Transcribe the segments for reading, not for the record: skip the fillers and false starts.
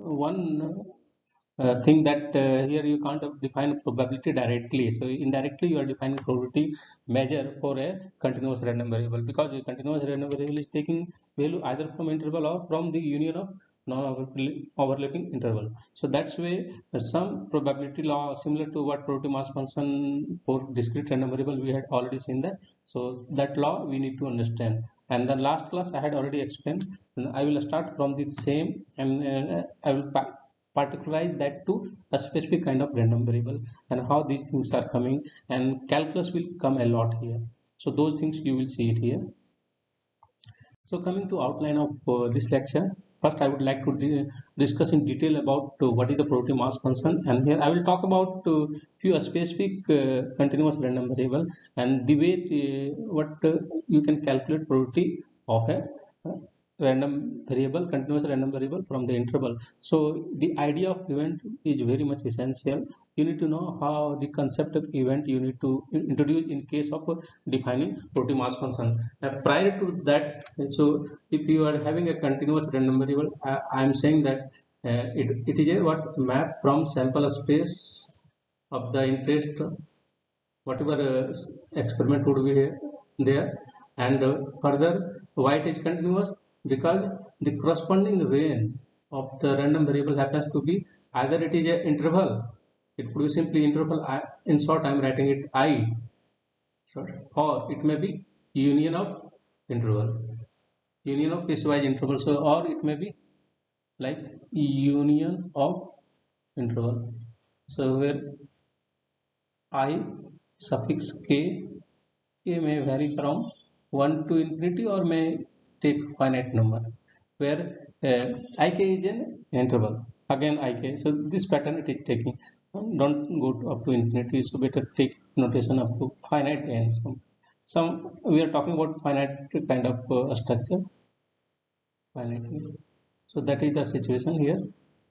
one thing that here you can't define probability directly. So indirectly you are defining probability measure for a continuous random variable, because a continuous random variable is taking value either from interval or from the union of non-overlapping interval. So that's way some probability law similar to what probability mass function for discrete random variable we had already seen that. So that law we need to understand. And the last class I had already explained. And I will start from the same, and I will particularize that to a specific kind of random variable and how these things are coming, and calculus will come a lot here. So those things you will see it here. So coming to outline of this lecture, first I would like to discuss in detail about what is the probability mass function, and here I will talk about few specific continuous random variable and the way what you can calculate probability of a random variable, continuous random variable from the interval. So the idea of event is very much essential. You need to know how the concept of event you need to introduce in case of defining probability mass function. Prior to that, so if you are having a continuous random variable, I am saying that it is a what map from sample space of the interest, whatever experiment would be there, and further why it is continuous, because the corresponding range of the random variable happens to be either it is a interval, it could be simply interval I, in short I am writing it I, or it may be union of interval, union of piecewise interval. So or it may be like union of interval. So where I suffix k may vary from 1 to infinity or may take finite number, where ik is an interval, again ik. So this pattern it is taking, don't go up to infinity, so better take notation up to finite n. Some we are talking about finite kind of structure, finite. So that is the situation here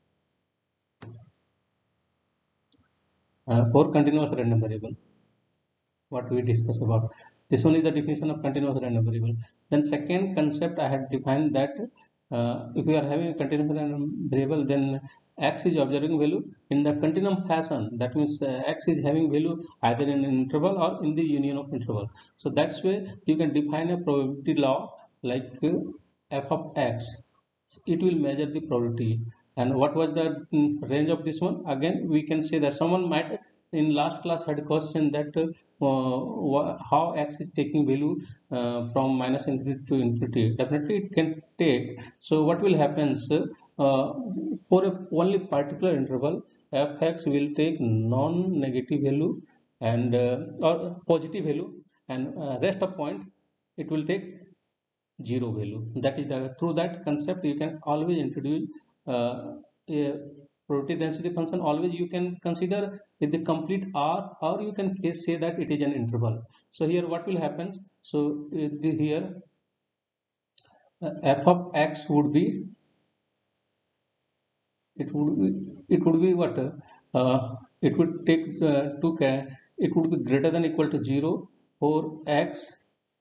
for continuous random variable. What we discuss about this one is the definition of continuous random variable. Then second concept I had defined that if we are having a continuous random variable, then x is observing value in the continuum fashion. That means x is having value either in an interval or in the union of interval. So that's way you can define a probability law like f of x. It will measure the probability. And what was the range of this one? Again, we can say that someone might in last class had a question that how x is taking value from minus infinity to infinity. Definitely it can take. So what will happen for a only particular interval, fx will take non-negative value and or positive value, and rest of point it will take zero value. That is the through that concept you can always introduce a probability density function. Always you can consider with the complete R, or you can say that it is an interval. So here what will happen? So here f of x would be it would be what it would take it would be greater than equal to 0 for x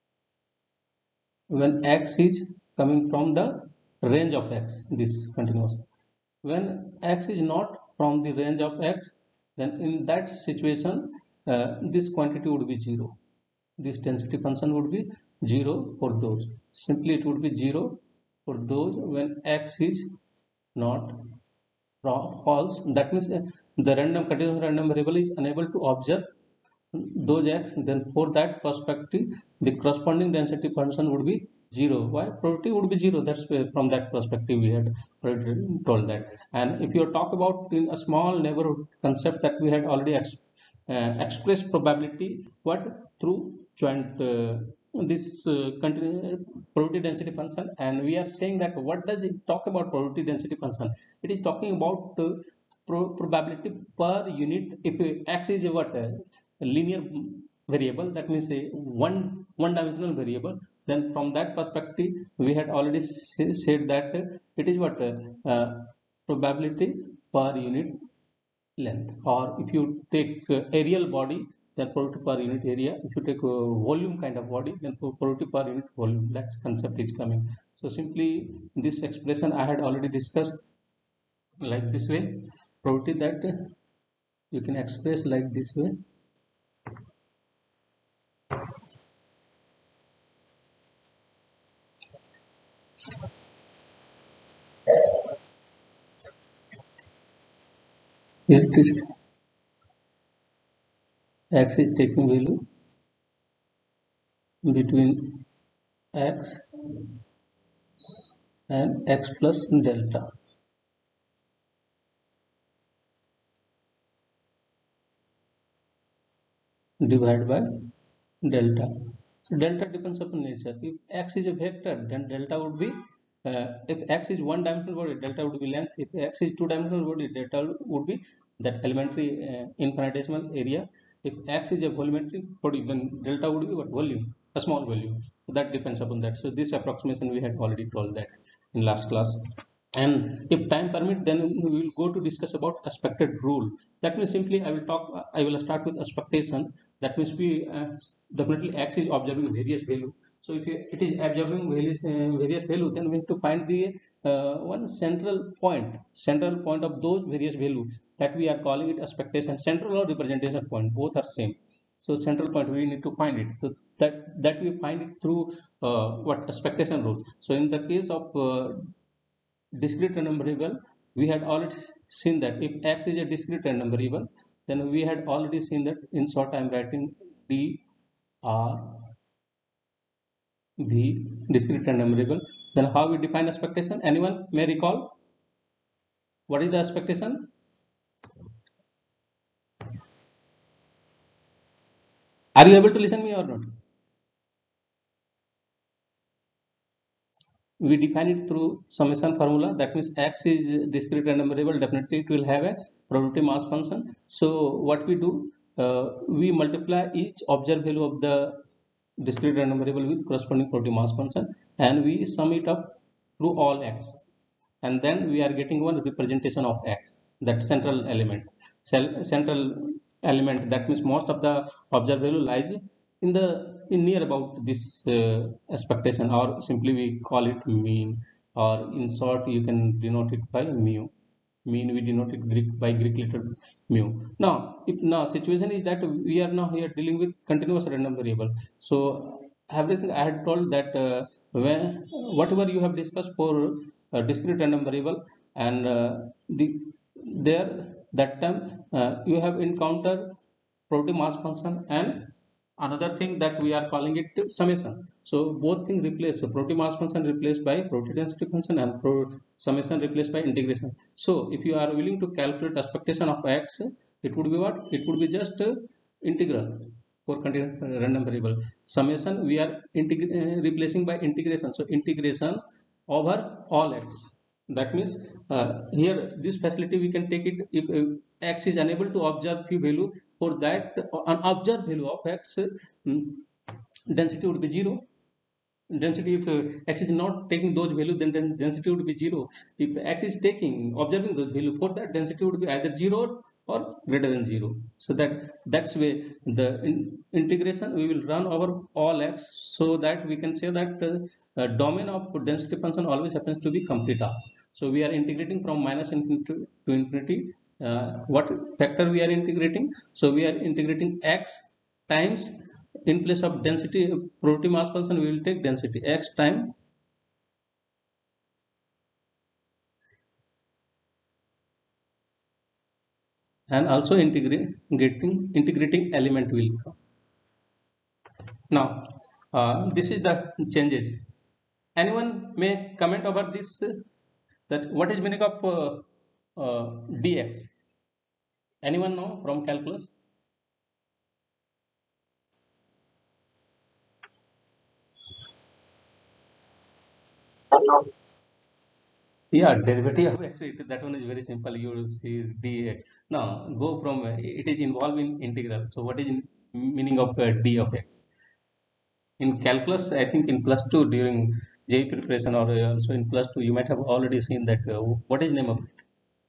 when x is coming from the range of x, this continuous. When x is not from the range of x, then in that situation this quantity would be 0. This density function would be 0 for those. Simply it would be 0 for those when x is not false. That means the continuous random variable is unable to observe those x. Then for that perspective the corresponding density function would be 0. Why? Probability would be 0. That's where from that perspective we had told that. And if you talk about in a small neighborhood concept that we had already expressed probability what through joint this probability density function, and we are saying that what does it talk about probability density function? It is talking about probability per unit. If x is what a linear variable, that means a one dimensional variable, then from that perspective we had already said that it is what probability per unit length. Or if you take aerial body, then probability per unit area. If you take a volume kind of body, then probability per unit volume. That concept is coming. So simply this expression I had already discussed like this way, probability that you can express like this way. Here it is, x is taking value between x and x plus delta divided by delta. So delta depends upon nature. If x is a vector, then delta would be if x is one dimensional body, delta would be length. If x is two dimensional body, delta would be that elementary infinitesimal area. If x is a volumetric body, then delta would be what? Volume, a small volume. So that depends upon that. So this approximation we had already told that in last class. And if time permit, then we will go to discuss about expected rule. That means simply I will start with expectation. That means we definitely x is observing various value. So if it is observing various value, then we have to find the one central point of those various value, that we are calling it expectation. Central or representation point, both are same. So central point we need to find it. So that we find it through what expectation rule. So in the case of discrete random variable, we had already seen that if x is a discrete random variable, then we had already seen that. In short, I am writing d r v, discrete random variable. Then how we define expectation? Anyone may recall what is the expectation? Are you able to listen me or not? We define it through summation formula. That means x is discrete random variable, definitely it will have a probability mass function. So what we do, we multiply each observed value of the discrete random variable with corresponding probability mass function, and we sum it up through all x, and then we are getting one representation of x, that central element. Central element, that means most of the observed value lies in near about this expectation, or simply we call it mean, or in short you can denote it by mu. Mean we denote it by Greek letter mu. Now if now situation is that we are now here dealing with continuous random variable. So everything I had told that when whatever you have discussed for discrete random variable, and the there that time you have encountered probability mass function and another thing that we are calling it summation. So both things replaced. So probability mass function replaced by probability density function, and summation replaced by integration. So if you are willing to calculate expectation of x, it would be what? It would be just integral for continuous random variable. Summation we are replacing by integration. So integration over all x. That means here this facility we can take it if x is unable to observe few value. For that an observed value of x, density would be 0. Density, if x is not taking those value, then density would be 0. If x is taking observing those value, for that density would be either 0 or greater than 0. So that's way the integration we will run over all x, so that we can say that domain of density function always happens to be complete R. So we are integrating from minus infinity to infinity. What factor we are integrating? So we are integrating x times, in place of density probability mass function, we will take density x time and also integrating element will come. Now this is the changes. Anyone may comment over this, that what is meaning of dx? Anyone know from calculus? Yeah, derivative of x, that one is very simple. You will see dx. Now go from it is involved in integral. So what is meaning of d of x? In calculus, I think in plus 2 during JEE preparation, or also in plus 2, you might have already seen that. What is name of it?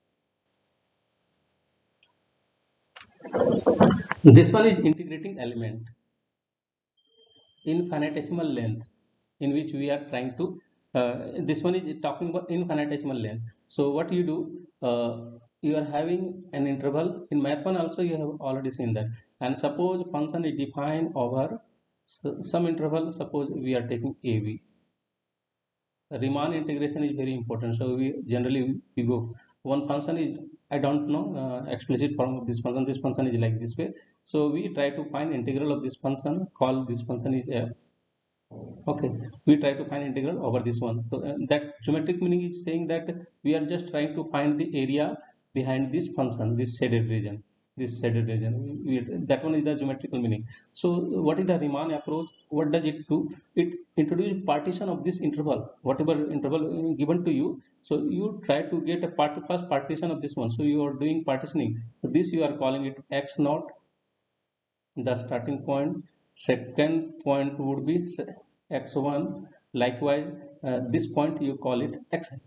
This one is integrating element, infinitesimal length, in which we are trying to This one is talking about infinitesimal length. So what you do, you are having an interval in math one also, you have already seen that. And suppose function is defined over some interval, suppose we are taking ab. Riemann integration is very important, so we generally we go one function is, I don't know explicit form of this function, this function is like this way, so we try to find integral of this function, call this function is f. Okay, we try to find integral over this one. So that geometric meaning is saying that we are just trying to find the area behind this function, this shaded region, this shaded region. That one is the geometrical meaning. So what is the Riemann approach? What does it do? It introduces partition of this interval, whatever interval given to you. So you try to get a first partition of this one. So you are doing partitioning. So this you are calling it x naught, the starting point. Second point would be x1. Likewise, this point you call it xn.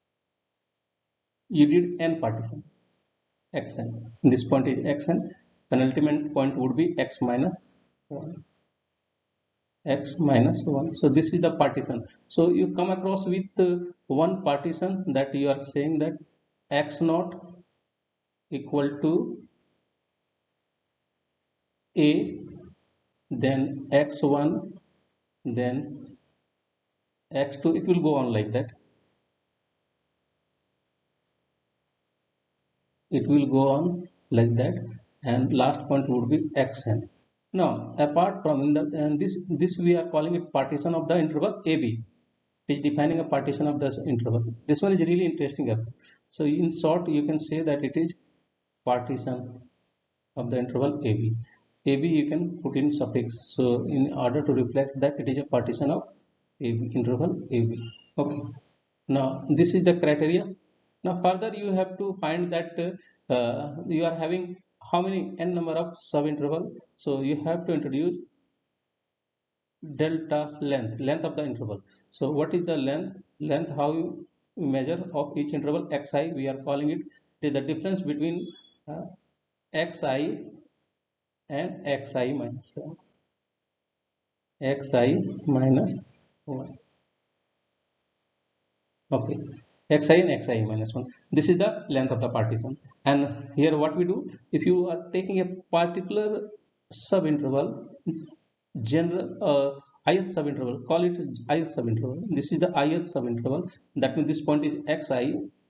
You did n partition, xn. This point is xn. Penultimate point would be x minus 1. X minus 1. So this is the partition. So you come across with one partition that you are saying that x naught equal to a, then x1, then x2. It will go on like that. It will go on like that, and last point would be xn. Now apart from in the, and this we are calling it partition of the interval ab. It is defining a partition of this interval. This one is really interesting. So in short you can say that it is partition of the interval ab. Ab you can put in suffix, so in order to reflect that it is a partition of ab, interval ab. Okay, now this is the criteria. Now further you have to find that you are having how many n number of subinterval. So you have to introduce delta length of the interval. So what is the length how you measure of each interval xi? We are calling it, is the difference between xi and xi minus xi minus 1. Okay, xi and xi minus 1. This is the length of the partition. And here what we do, if you are taking a particular subinterval, general ith subinterval, call it ith subinterval. This is the ith subinterval. That means this point is xi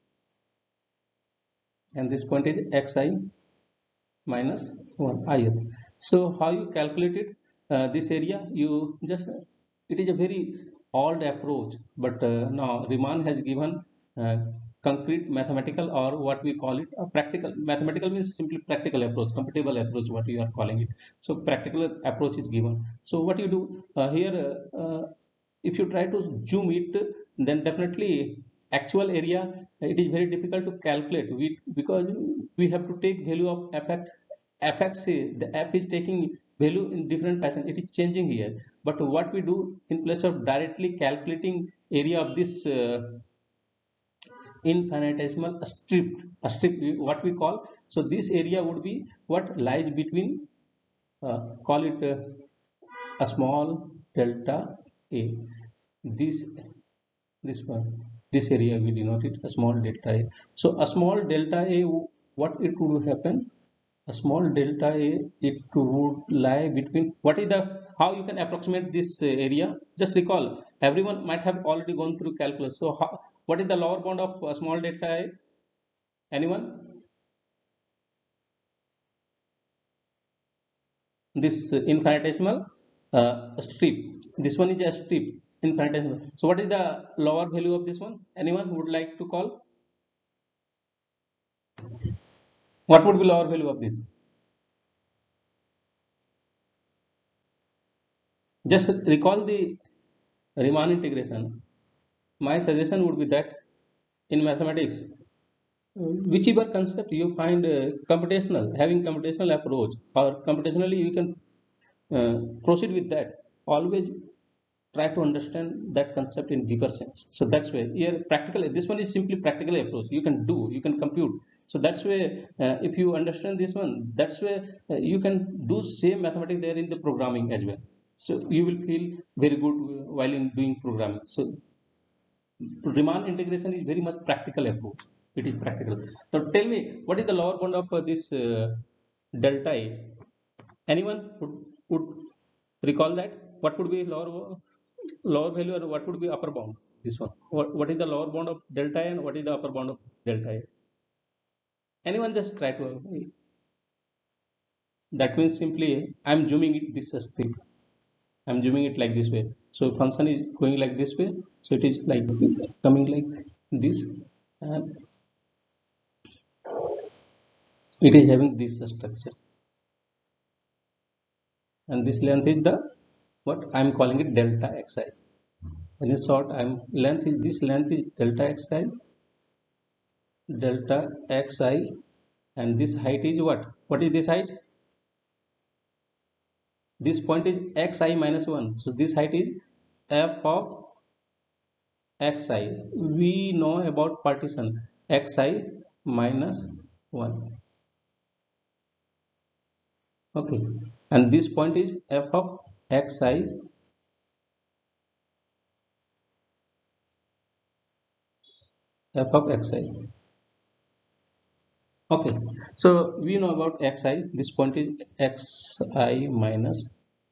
and this point is xi minus 1 ith. So how you calculate it? This area you just, it is a very old approach, but now Riemann has given concrete mathematical, or what we call it a practical. Mathematical means simply practical approach, computable approach, what you are calling it. So practical approach is given. So what you do here, if you try to zoom it, then definitely actual area it is very difficult to calculate, because we have to take value of fx. The f is taking value in different fashion, it is changing here. But what we do, in place of directly calculating area of this infinitesimal strip what we call, so this area would be what lies between, call it a small delta a. This this one, this area we denote it a small delta a. So a small delta a, what it would happen, a small delta a, it would lie between, what is the, how you can approximate this area? Just recall, everyone might have already gone through calculus. So how, what is the lower bound of a small delta a? Anyone? This infinitesimal strip, this one is a strip, infinitesimal. So what is the lower value of this one? Anyone who would like to call? What would be lower value of this? Just recall the Riemann integration. My suggestion would be that in mathematics, whichever concept you find computational, having computational approach, or computationally you can proceed with that, always try to understand that concept in deeper sense. So that's why here practical, this one is simply practical approach, you can do, you can compute. So that's why if you understand this one, that's why you can do same mathematics there in the programming as well. So you will feel very good while in doing programming. So Riemann integration is very much practical approach. It is practical. So tell me, what is the lower bound of this delta A? Anyone would recall that? What would be lower value and what would be upper bound? This one. What is the lower bound of delta A and what is the upper bound of delta A? Anyone just try to. That means simply I'm zooming it this strip. I'm zooming it like this way. So function is going like this way. So it is like coming like this, and it is having this structure. And this length is the what I'm calling it delta xi. In short, this length is delta xi, and this height is what? What is this height? This point is xi minus 1. So this height is f of xi. We know about partition xi minus 1. Okay, and this point is f of xi xi. Okay, so we know about xi. This point is xi minus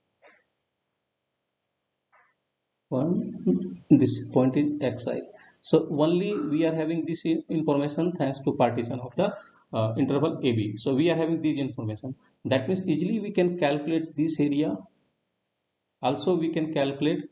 1. This point is xi. So only we are having this information thanks to partition of the interval AB. So we are having this information. That means easily we can calculate this area. Also we can calculate,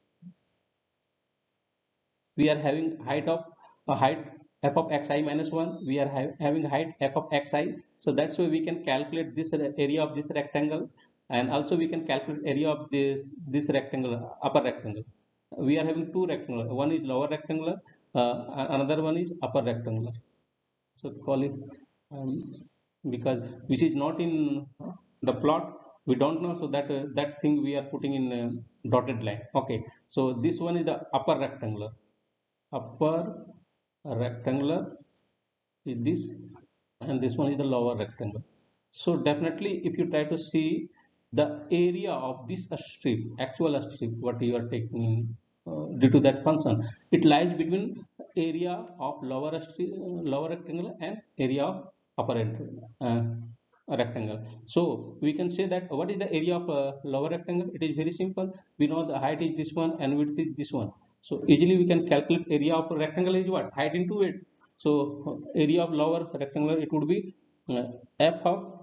we are having height f of xi minus 1. We are having height f of xi. So that's why we can calculate this area of this rectangle, and also we can calculate area of this rectangle, upper rectangle. We are having two rectangular. One is lower rectangular, another one is upper rectangular. So call it because which is not in the plot, we don't know. So that thing we are putting in dotted line. Okay. So this one is the upper rectangular. Upper rectangular is this, and this one is the lower rectangle. So definitely, if you try to see the area of this strip, actual strip, what you are taking due to that function, it lies between area of lower rectangle and area of upper rectangle. So we can say that what is the area of lower rectangle? It is very simple. We know the height is this one and width is this one. So easily we can calculate area of rectangle is what? Height into width. So area of lower rectangular, it would be f of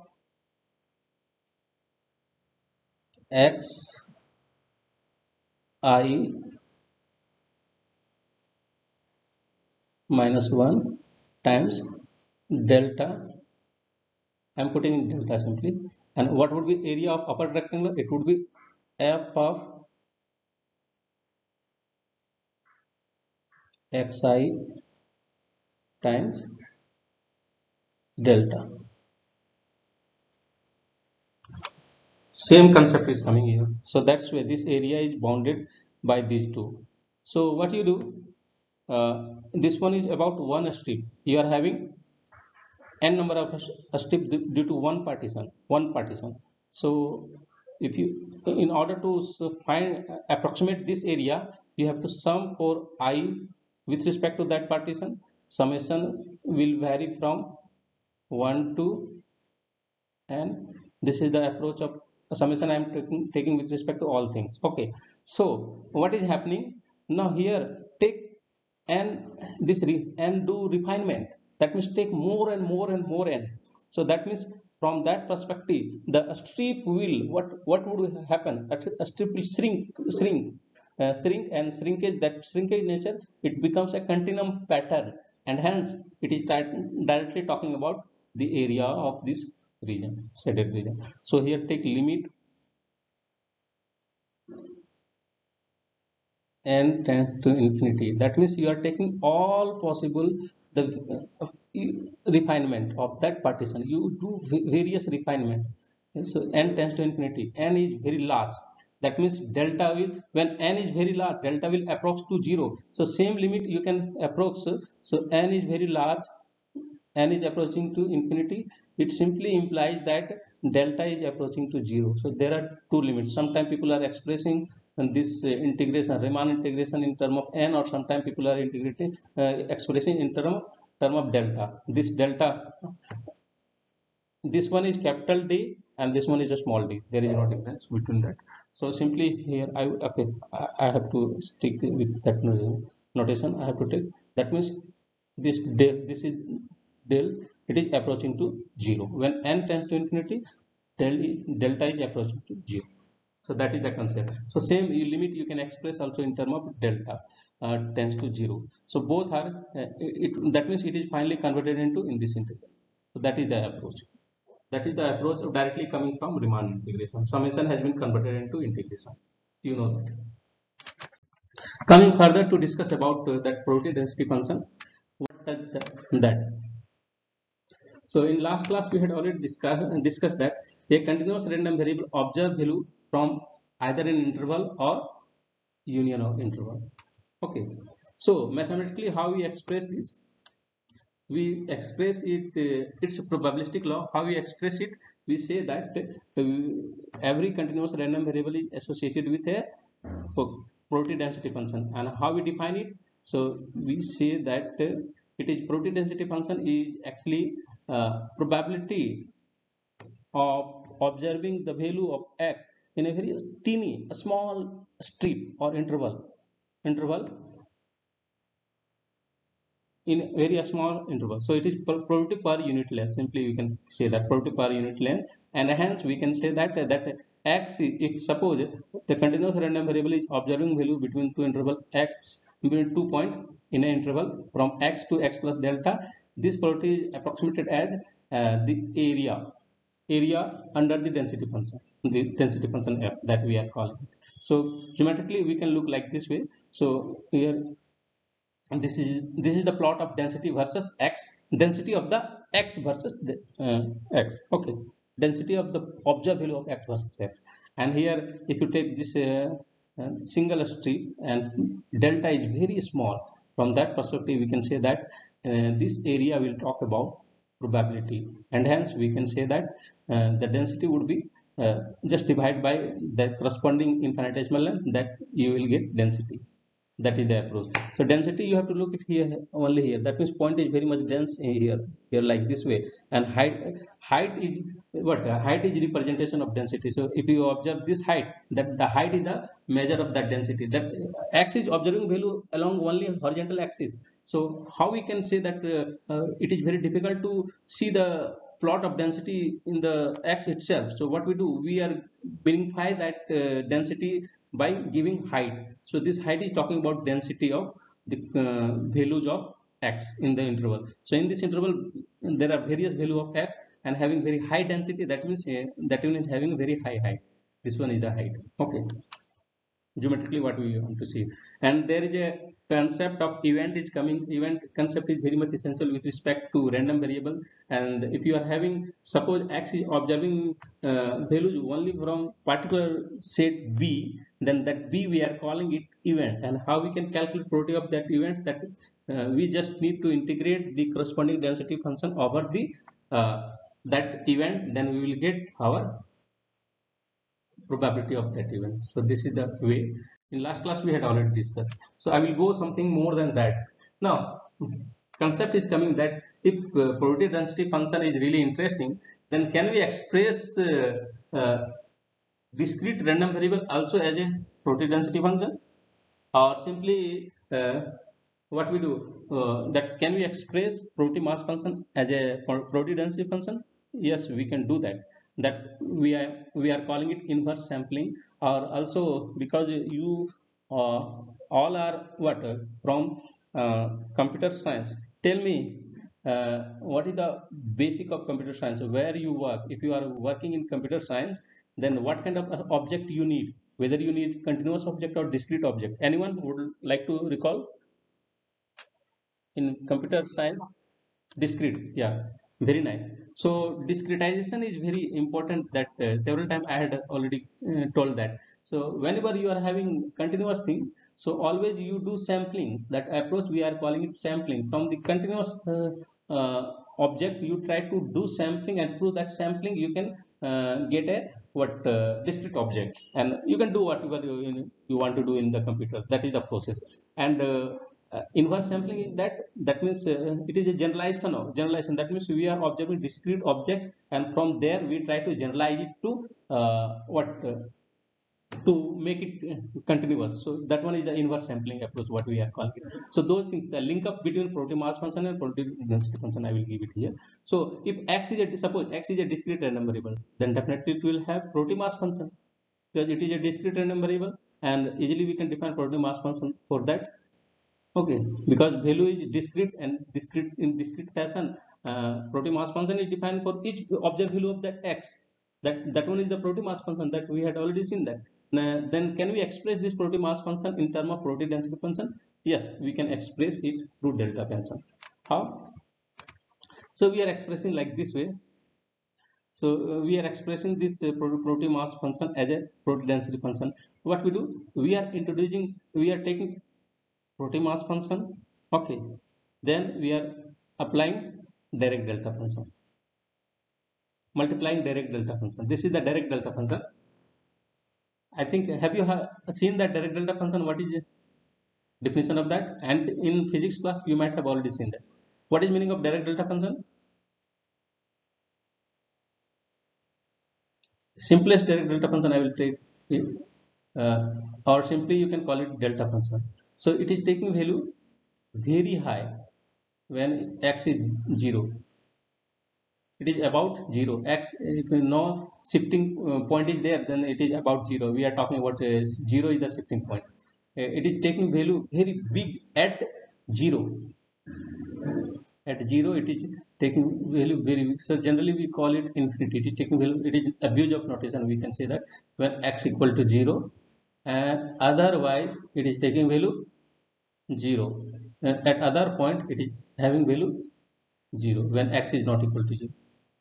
x I minus 1 times delta. I'm putting in delta simply. And what would be area of upper rectangle? It would be f of xi times delta. Same concept is coming here. So that's where this area is bounded by these two. So what you do, this one is about one strip. You are having n number of strip due to one partition. So if you, in order to find approximate this area, you have to sum for I with respect to that partition. Summation will vary from 1 to n. This is the approach of summation I am taking with respect to all things. Okay, so what is happening now here? Take n, and do refinement. That means take more and more and more n. So that means from that perspective, the strip will, what would happen? A strip will shrink and shrinkage. That shrinkage nature, it becomes a continuum pattern, and hence it is directly talking about the area of this region, shaded region. So here take limit n tends to infinity. That means you are taking all possible the refinement of that partition. You do various refinement. And so n tends to infinity. N is very large. That means delta will, when n is very large, delta will approach to 0. So same limit you can approach. So n is very large. n is approaching to infinity, it simply implies that delta is approaching to 0. So there are two limits. Sometimes people are expressing this integration, Riemann integration, in term of n, or sometimes people are integrating expressing in term of delta. This delta, this one is capital D and this one is a small d. There is no difference between that. So simply here I have to stick with that notation. I have to take, that means this del, this is del, it is approaching to 0. When n tends to infinity, delta is approaching to 0. So that is the concept. So same limit you can express also in term of delta tends to 0. So both are that means it is finally converted into in this integral. So that is the approach. That is the approach of directly coming from Riemann integration. Summation has been converted into integration. You know that. Coming further to discuss about that probability density function. What does that? So in last class we had already discussed that a continuous random variable observed value from either an interval or union of interval. Okay. So mathematically how we express this? We express it, it's a probabilistic law. How we express it? We say that every continuous random variable is associated with a probability density function. And how we define it? So we say that it is probability density function is actually probability of observing the value of x in a very teeny, a small strip or interval in a very small interval. So it is probability per unit length. Simply we can say that probability per unit length, and hence we can say that x, if suppose the continuous random variable is observing value between two interval x, between 2 point in an interval from x to x plus delta, this probability is approximated as the area under the density function, f that we are calling it. So geometrically we can look like this way. So here, and this is the plot of density versus x, density of the x versus x. Okay, density of the observed value of x versus x. And here if you take this single strip and delta is very small, from that perspective we can say that this area will talk about probability, and hence we can say that the density would be just divided by the corresponding infinitesimal length, that you will get density. That is the approach. So density you have to look at here, only here. That means point is very much dense here like this way. And height is what? Height is representation of density. So if you observe this height, that the height is the measure of that density. That x is observing value along only horizontal axis. So how we can say that it is very difficult to see the plot of density in the x itself. So what we do, we are verify that density by giving height. So this height is talking about density of the values of x in the interval. So in this interval there are various value of x and having very high density, that means that one is having very high height. This one is the height. Okay, geometrically what we want to see. And there is a concept of event is coming. Event concept is very much essential with respect to random variable. And if you are having, suppose x is observing values only from particular set b, then that b we are calling it event. And how we can calculate probability of that event? That we just need to integrate the corresponding density function over the that event, then we will get our probability of that event. So this is the way. In last class we had already discussed. So I will go something more than that. Now concept is coming that if probability density function is really interesting, then can we express discrete random variable also as a probability density function, or simply what we do, that can we express probability mass function as a probability density function? Yes, we can do that. That we are calling it inverse sampling. Or also, because you all are what from computer science, tell me what is the basic of computer science, where you work. If you are working in computer science, then what kind of object you need, whether you need continuous object or discrete object. Anyone would like to recall? In computer science, discrete, yeah, very nice. So discretization is very important. That several times I had already told that. So whenever you are having continuous thing, so always you do sampling. That approach we are calling it sampling from the continuous object, you try to do sampling, and through that sampling you can get a discrete object, and you can do whatever you want to do in the computer. That is the process. And inverse sampling is that means it is a generalization. That means we are observing discrete object, and from there we try to generalize it to to make it continuous. So that one is the inverse sampling approach, what we are calling it. So those things, link up between probability mass function and probability density function, I will give it here. So if x is suppose x is a discrete random variable, then definitely it will have probability mass function, because it is a discrete random variable, and easily we can define probability mass function for that. Okay, because value is discrete, and in discrete fashion, probability mass function is defined for each observed value of that x. That one is the probability mass function that we had already seen that. Now, then can we express this probability mass function in terms of probability density function? Yes, we can express it through delta function. How? So we are expressing like this way. So we are expressing this probability mass function as a probability density function. What we do? We are taking probability mass function. Okay, then we are applying direct delta function, multiplying direct delta function. This is the direct delta function. I think, have you seen that direct delta function? What is the definition of that? And in physics class you might have already seen that. What is meaning of direct delta function? Simplest direct delta function I will take it, or simply you can call it delta function. So it is taking value very high when x is 0. It is about 0. X, if you know shifting point is there, then it is about 0. We are talking about 0 is the shifting point. It is taking value very big at 0. At 0 it is taking value very big. So generally we call it infinity. It is taking value, it is abuse of notation, we can say that, when x equal to 0, and otherwise it is taking value 0. And at other point it is having value 0 when x is not equal to 0.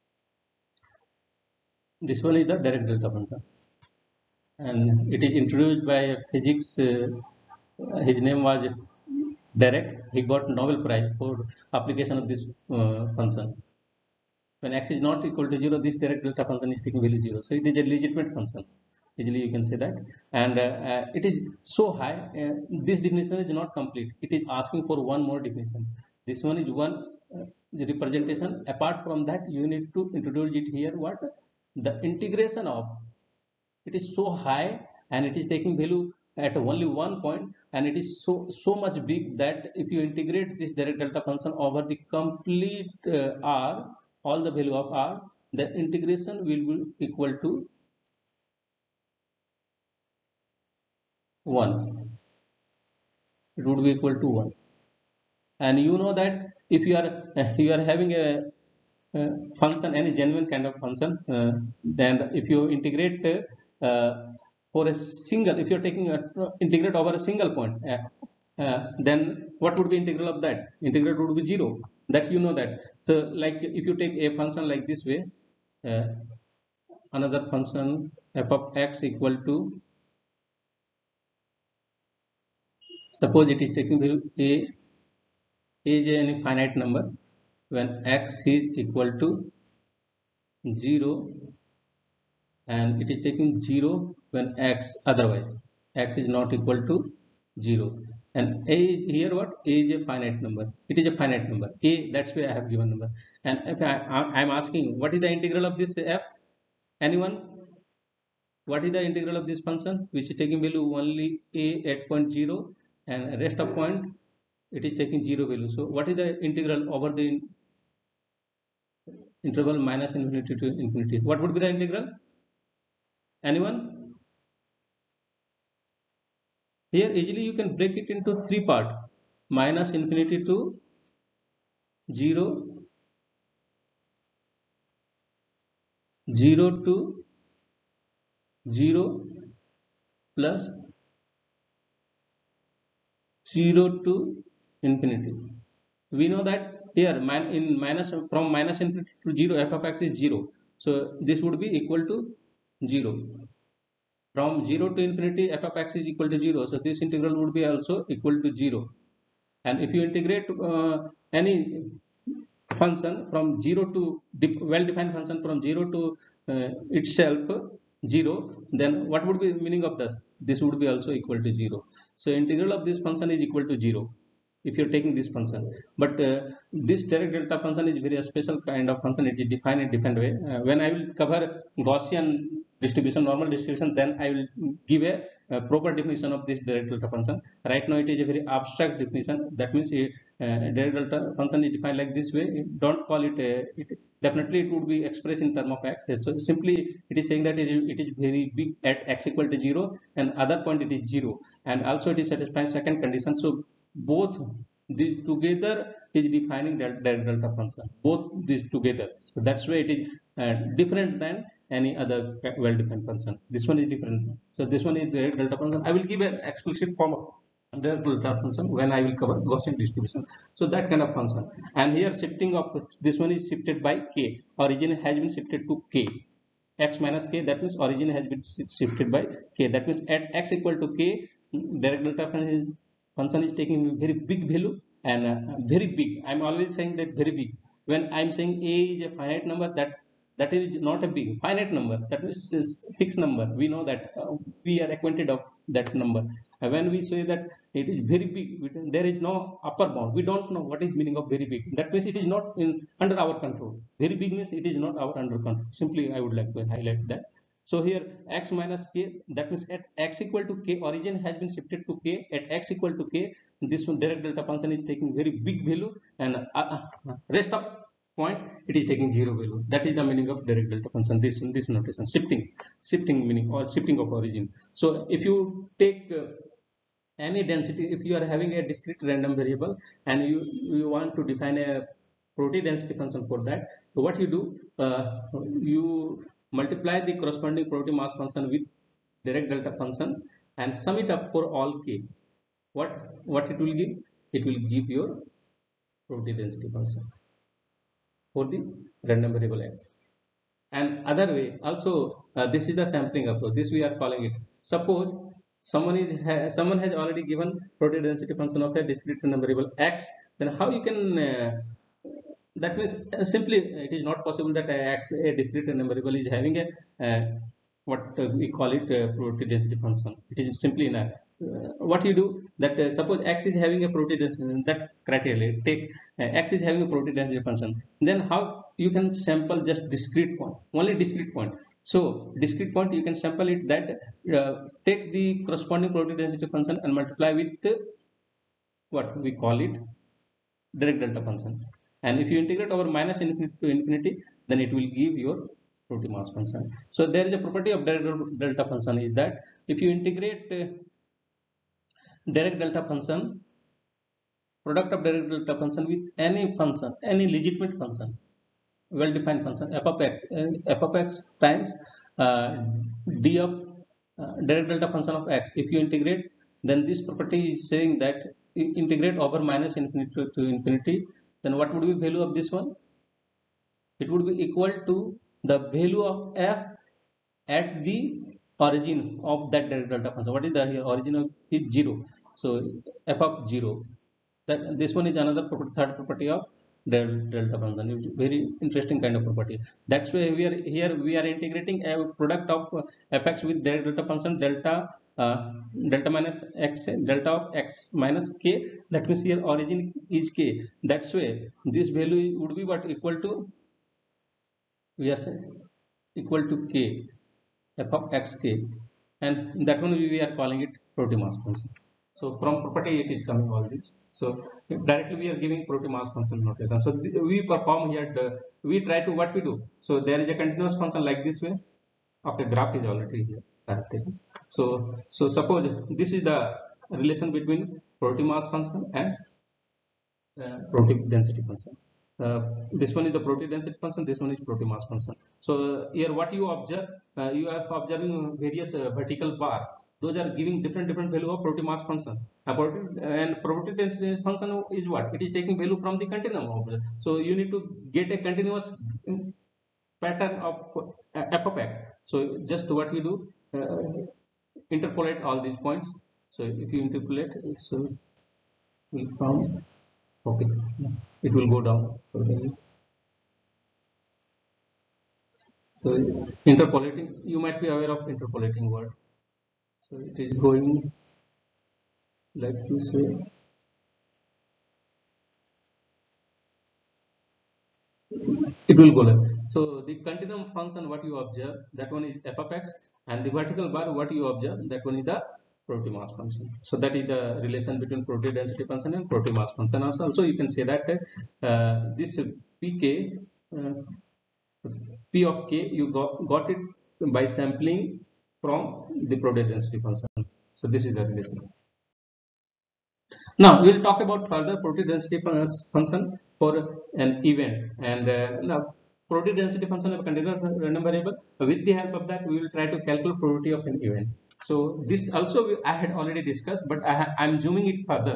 This one is the direct delta function, and it is introduced by a physics. His name was Dirac. He got Nobel Prize for application of this function. When x is not equal to 0, this direct delta function is taking value 0. So it is a legitimate function. Easily you can say that. And it is so high. This definition is not complete. It is asking for one more definition. This one is one representation. Apart from that, you need to introduce it here. What? The integration of it is so high, and it is taking value at only one point, and it is so much big that if you integrate this direct delta function over the complete R, all the value of R, the integration will be equal to 1. It would be equal to 1. And you know that if you are having a function, any genuine kind of function, then if you integrate for a single, if you are taking integrate over a single point, then what would be integral of that? Integral would be 0. That you know that. So like if you take a function like this way, another function f of x equal to, suppose it is taking value a is any finite number when x is equal to 0, and it is taking 0 when x, otherwise x is not equal to 0, and a is here what? A is a finite number. It is a finite number a, that's why I have given number. And if I am asking what is the integral of this f, anyone? What is the integral of this function which is taking value only a at point 0, and rest of point it is taking 0 value? So what is the integral over the interval minus infinity to infinity? What would be the integral? Anyone? Here easily you can break it into 3 parts: minus infinity to 0, 0 to 0, plus 0 to infinity. We know that here in minus, from minus infinity to 0, f of x is 0. So this would be equal to 0. From 0 to infinity, f of x is equal to 0. So this integral would be also equal to 0. And if you integrate any function from 0 to well-defined function from 0 to itself 0, then what would be the meaning of this? This would be also equal to 0. So integral of this function is equal to 0 if you're taking this function. But this direct delta function is very special kind of function. It is defined in different way. When I will cover Gaussian distribution, normal distribution, then I will give a proper definition of this direct delta function. Right now it is a very abstract definition. That means direct delta function is defined like this way. Don't call it, definitely it would be expressed in term of x. So simply it is saying that it is very big at x equal to 0 and other point it is 0, and also it is satisfying second condition. So both these together is defining direct delta function, both these together. So that's why it is different than any other well-defined function. This one is different. So this one is direct delta function. I will give an explicit form of direct delta function when I will cover Gaussian distribution. So that kind of function. And here shifting of this one is shifted by k. Origin has been shifted to k. X minus k, that means origin has been shifted by k. That means at x equal to k, direct delta function is taking very big value, and very big. I'm always saying that very big. When I'm saying a is a finite number, that is not a big finite number. That is fixed number. We know that, we are acquainted of that number. When we say that it is very big, there is no upper bound. We don't know what is meaning of very big. That means it is not under our control. Very big means it is not our under control. Simply I would like to highlight that. So here x minus k, that means at x equal to k, origin has been shifted to k. At x equal to k, this one direct delta function is taking very big value, and rest of point it is taking 0 value. That is the meaning of direct delta function. This notation, shifting meaning or shifting of origin. So if you take any density, if you are having a discrete random variable and you want to define a probability density function for that, so what you do, you multiply the corresponding probability mass function with direct delta function and sum it up for all k. What it will give? It will give your probability density function for the random variable x. And other way also, this is the sampling approach. This we are calling it. Suppose someone has already given probability density function of a discrete random variable x. Then how you can that means simply it is not possible that a discrete random variable is having a what we call it probability density function. It is simply in a what you do, that suppose x is having a probability density, that criteria take x is having a probability density function, then how you can sample just discrete point, only discrete point. So discrete point you can sample it, that take the corresponding probability density function and multiply with what we call it direct delta function. And if you integrate over minus infinity to infinity, then it will give your probability mass function. So there is a property of direct delta function is that if you integrate direct delta function, product of direct delta function with any function, any legitimate function, well-defined function, f of x times d of direct delta function of x, if you integrate, then this property is saying that integrate over minus infinity to infinity, then what would be value of this one? It would be equal to the value of f at the origin of that direct delta function. What is the origin of is 0? So f of 0. That this one is another property, third property of delta function. Very interesting kind of property. That's why we are integrating a product of fx with direct delta function delta minus x, delta of x minus k. That means here origin is k. That's why this value would be what equal to, we are saying equal to k, f of x k, and that one we are calling it probability mass function. So from property it is coming all this. So directly we are giving probability mass function notation. So we perform here, we try to what we do. So there is a continuous function like this way. Okay, graph is already here. So suppose this is the relation between probability mass function and probability density function. This one is the probability density function, this one is probability mass function. So here what you observe, you are observing various vertical bar. Those are giving different value of probability mass function. And probability density function is what? It is taking value from the continuum of. So you need to get a continuous pattern of f of x. So just what we do, interpolate all these points. So if you interpolate, so we found, okay, it will go down. So interpolating, you might be aware of interpolating word. So it is going like this way. It will go like so. The continuum function, what you observe, that one is f of x, and the vertical bar, what you observe, that one is the probability mass function. So that is the relation between probability density function and probability mass function. Also you can say that this pk, uh, p of k, you got it by sampling from the probability density function. So this is the relation. Now we will talk about further probability density function for an event, and now probability density function of a continuous random variable. With the help of that, we will try to calculate probability of an event. So this also I had already discussed, but I am zooming it further.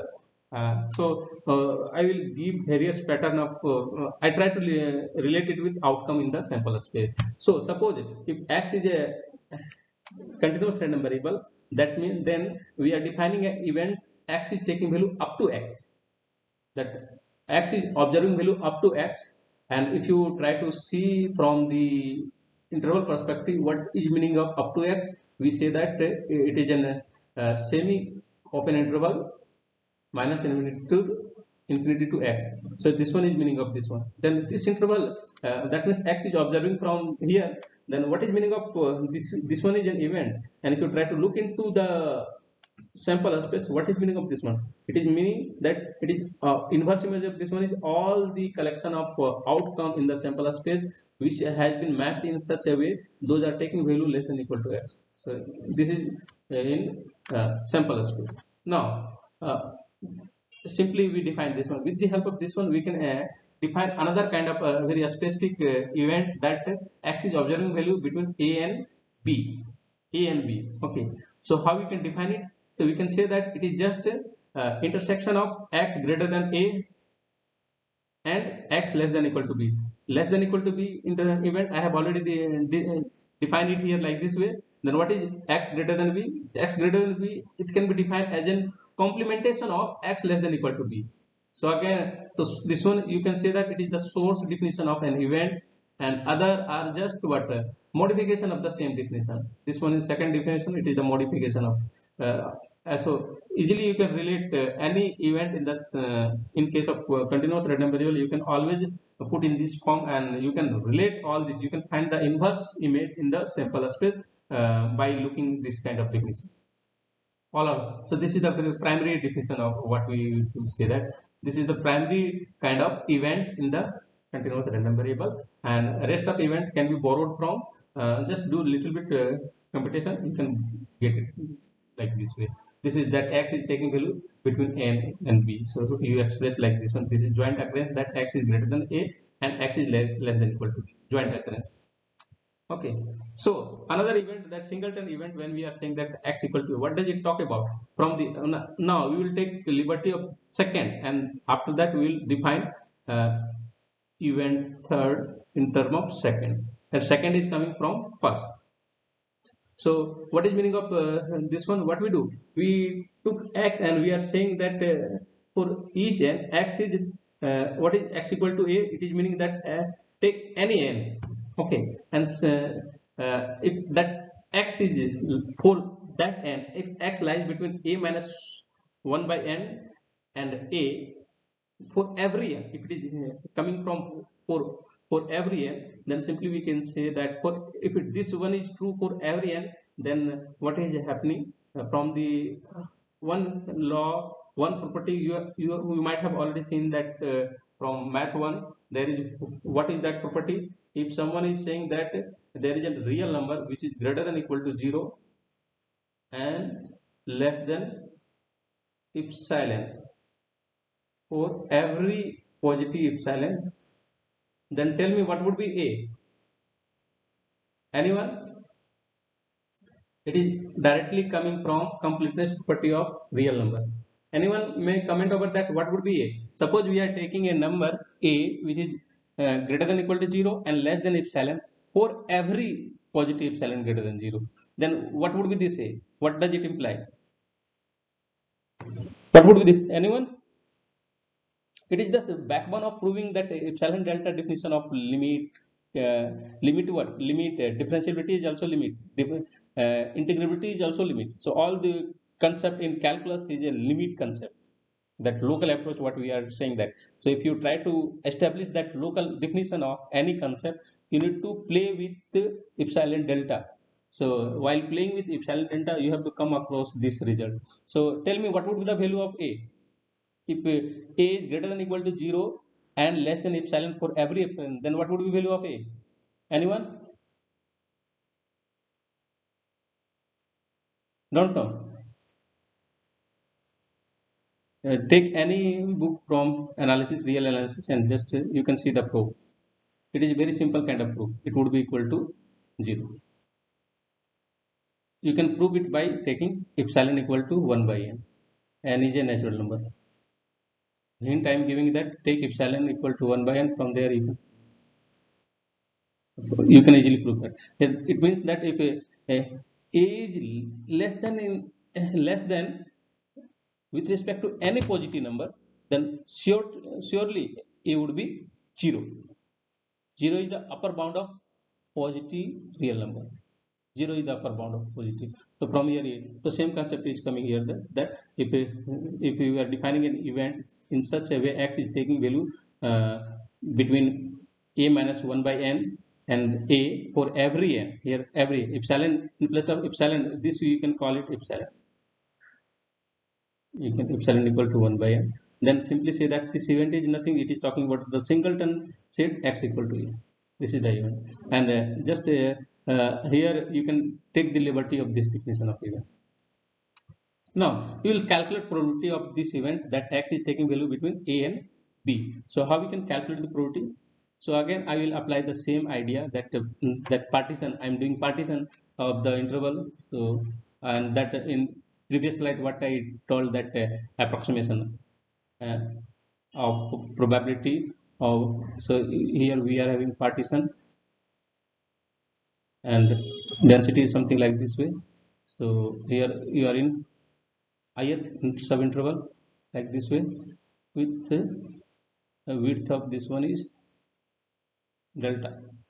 I will give various pattern of. I try to relate it with outcome in the sample space. So suppose if x is a continuous random variable, that means then we are defining an event x is taking value up to x, that x is observing value up to x, and if you try to see from the interval perspective what is meaning of up to x, we say that it is an semi open interval minus infinity to x. So this one is meaning of this one. Then this interval, that means x is observing from here. Then what is meaning of this one is an event. And if you try to look into the sample space, what is meaning of this one? It is meaning that it is inverse image of this one is all the collection of outcome in the sample space which has been mapped in such a way those are taking value less than equal to x. So this is in sample space. Now simply we define this one. With the help of this one, we can define another kind of very specific event, that x is observing value between a and b. A and b. Okay. So how we can define it? So we can say that it is just intersection of x greater than a and x less than equal to b. Less than equal to b event, I have already defined it here like this way. Then what is x greater than b? X greater than b, it can be defined as an complementation of x less than equal to b. So again, so this one you can say that it is the source definition of an event, and other are just what modification of the same definition. This one is second definition, it is the modification of so easily you can relate any event in this in case of continuous random variable. You can always put in this form and you can relate all this. You can find the inverse image in the sample space by looking this kind of definition. All of so this is the primary definition of what we to say, that this is the primary kind of event in the continuous random variable, and rest of event can be borrowed from just do little bit computation, you can get it like this way. This is that x is taking value between a and b, so you express like this one. This is joint occurrence, that x is greater than a and x is less than equal to b, joint occurrence. Okay, so another event, that singleton event, when we are saying that x equal to, what does it talk about? From the now we will take liberty of second, and after that we will define event third in term of second, and second is coming from first. So what is meaning of this one? What we do? We took x and we are saying that for each n, x is what is x equal to a? It is meaning that take any n. Okay, and if that x is for that n, if x lies between a minus 1 by n and a, for every n, if it is coming from for every n, then simply we can say that for if this one is true for every n, then what is happening from the one law, one property, you might have already seen that from math 1, there is what is that property? If someone is saying that there is a real number which is greater than equal to 0 and less than epsilon for every positive epsilon, then tell me what would be a? Anyone? It is directly coming from completeness property of real number. Anyone may comment over that? What would be a? Suppose we are taking a number a which is greater than equal to 0 and less than epsilon for every positive epsilon greater than 0. Then what would be this a? What does it imply? What would be this? Anyone? It is the backbone of proving that epsilon delta definition of limit limit what? Limit differentiability is also limit. Integrability is also limit. So all the concept in calculus is a limit concept. That local approach, what we are saying that. So if you try to establish that local definition of any concept, you need to play with epsilon delta. So while playing with epsilon delta, you have to come across this result. So tell me, what would be the value of a? If a is greater than equal to 0 and less than epsilon for every epsilon, then what would be value of a? Anyone? Don't know. Take any book from analysis, real analysis, and just you can see the proof. It is a very simple kind of proof. It would be equal to 0. You can prove it by taking epsilon equal to 1 by n. N is a natural number. Hint I am giving that take epsilon equal to 1 by n. From there you can easily prove that. It means that if a is less than with respect to any positive number, then surely a would be 0. 0 is the upper bound of positive real number. 0 is the upper bound of positive. So from here, the same concept is coming here, that if we are defining an event in such a way, x is taking value between a minus 1 by n and a for every n. Here every epsilon, in place of epsilon, this you can call it epsilon. You can epsilon equal to 1 by n. Then simply say that this event is nothing. It is talking about the singleton set x equal to a. This is the event. And just here you can take the liberty of this definition of event. Now you will calculate probability of this event that x is taking value between a and b. So how we can calculate the probability? So again I will apply the same idea that that partition. I am doing partition of the interval. So and that in previous slide what I told, that approximation of probability of. So here we are having partition and density is something like this way. So here you are in ith subinterval like this way, with width of this one is delta.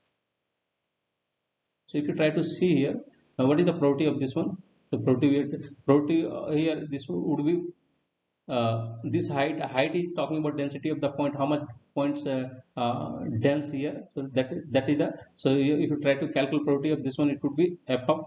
So if you try to see here, what is the probability of this one? The probability here, this would be this height is talking about density of the point, how much points dense here. So that is the. So if you try to calculate probability of this one, it would be f of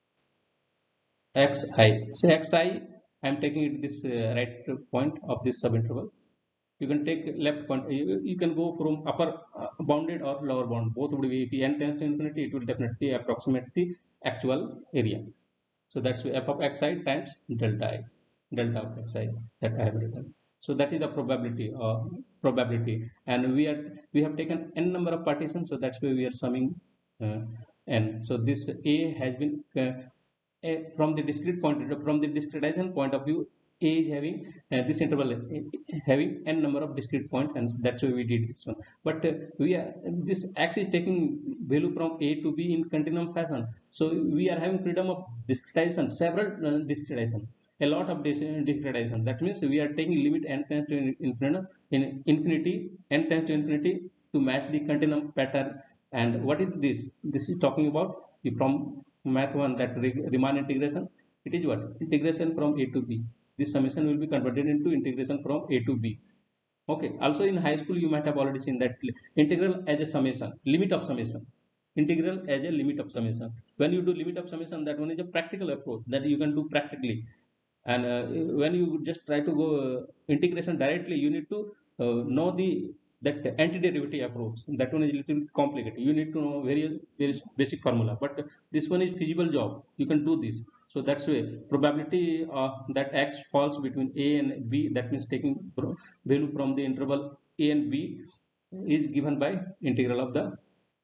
xi. So xi, I am taking it this right point of this subinterval. You can take left point. You can go from upper bounded or lower bound. Both would be. If n tends to infinity, it will definitely approximate the actual area. So that's f of xi times delta I, delta of xi that I have written. So that is the probability, and we have taken n number of partitions. So that's why we are summing n. So this a has been from the discrete point, from the discretization point of view, a is having this interval having n number of discrete points, and that's why we did this one. But we are this x is taking value from a to b in continuum fashion. So we are having freedom of discretization, several discretization, a lot of discretization. That means we are taking limit n tends to infinity, n tends to infinity to match the continuum pattern. And what is this? This is talking about from math 1, that Riemann integration. It is what? Integration from a to b. This summation will be converted into integration from a to b. Okay. Also in high school you might have already seen that integral as a summation, limit of summation. Integral as a limit of summation. When you do limit of summation, that one is a practical approach that you can do practically. And when you just try to go integration directly, you need to know that antiderivative approach. That one is a little bit complicated. You need to know very basic formula, but this one is feasible job. You can do this. So that's why probability that x falls between a and b, that means taking value from the interval a and b, is given by integral of the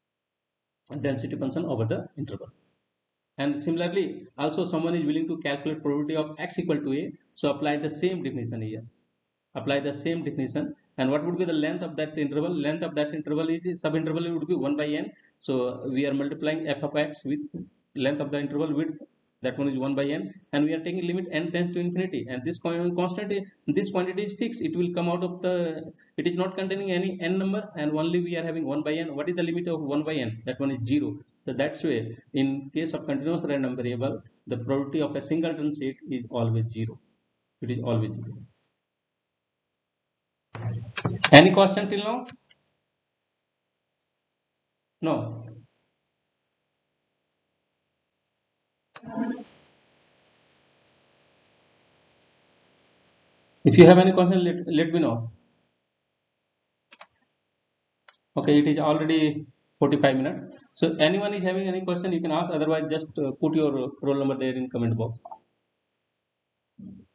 density function over the interval. And similarly, also someone is willing to calculate probability of x equal to a. So apply the same definition here. Apply the same definition. And what would be the length of that interval? Length of that interval is subinterval would be 1 by n. So we are multiplying f of x with length of the interval width, that one is 1 by n, and we are taking limit n tends to infinity, and this constant, this quantity is fixed. It will come out of the, it is not containing any n number, and only we are having 1 by n. What is the limit of 1 by n? That one is 0. So that's why in case of continuous random variable, the probability of a singleton set is always 0. It is always 0. Any question till now? No. If you have any question, let me know. Okay, it is already 45 minutes. So anyone is having any question, you can ask. Otherwise, just put your roll number there in comment box.